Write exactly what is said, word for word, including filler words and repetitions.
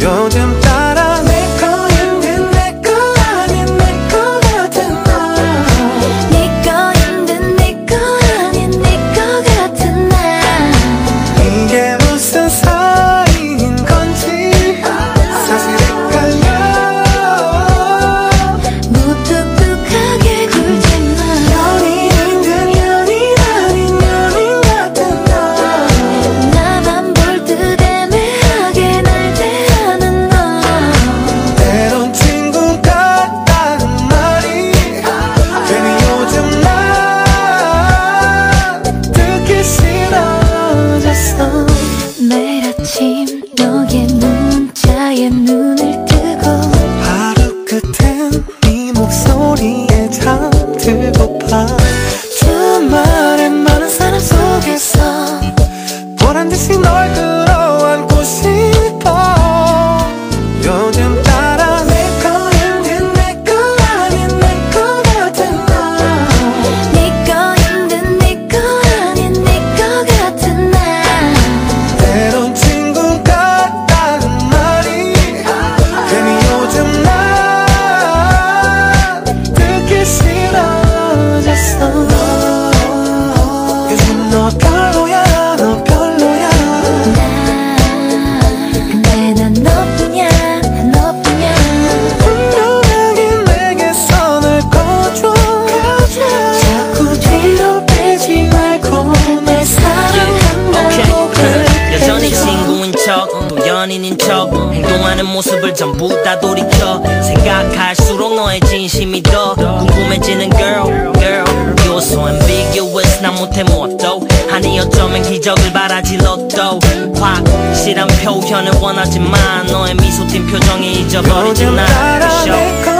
요즘 따라 내 거인 내 거 아닌 내 거 같은 날 네 거인 내 거 아닌 내 거 같은 날 이게 무슨 사이인 건지 사실 헷갈려 무뚝뚝하게 굴지 마 연인인 듯 연인 아닌 연인 같은 날 나만 볼 듯 애매하게 날 대하는 너 때론 친구 같다는 말이 괜히 요즘 난 듣기 싫어졌어. 매일 아침 너의 문자에 눈을 뜨고 하루 끝엔 네 목소리에 잠들고파. 주말엔 많은 사람 속에서 보란듯이 널 끌어안고 싶어. 요즘 따라 내 거인 내 거 아닌 내 거 같은 날 네 거인 내 거 아닌 내 거 같은 날 때론 친구 같다는 말이 괜히 요즘 난 듣기 싫어졌어. 요즘 너 별로야 너 별로야 근데 난 너뿐이야 너뿐이야 분명하게 내게 손을 꺼줘. 자꾸 뒤로 빼지 말고 내 사랑한다고 그래. 여전히 친구인 척 또 연인인 척 행동하는 모습을 전부 다 돌이켜 생각할수록 너의 진심이 더 궁금해지는 girl girl You're so ambiguous 난 못해 무엇도 아니 어쩌면 기적을 바라지 로또 확실한 표현을 원하지만 너의 미소 띈 표정이 잊어버리지 요즘 날 따라 show. 내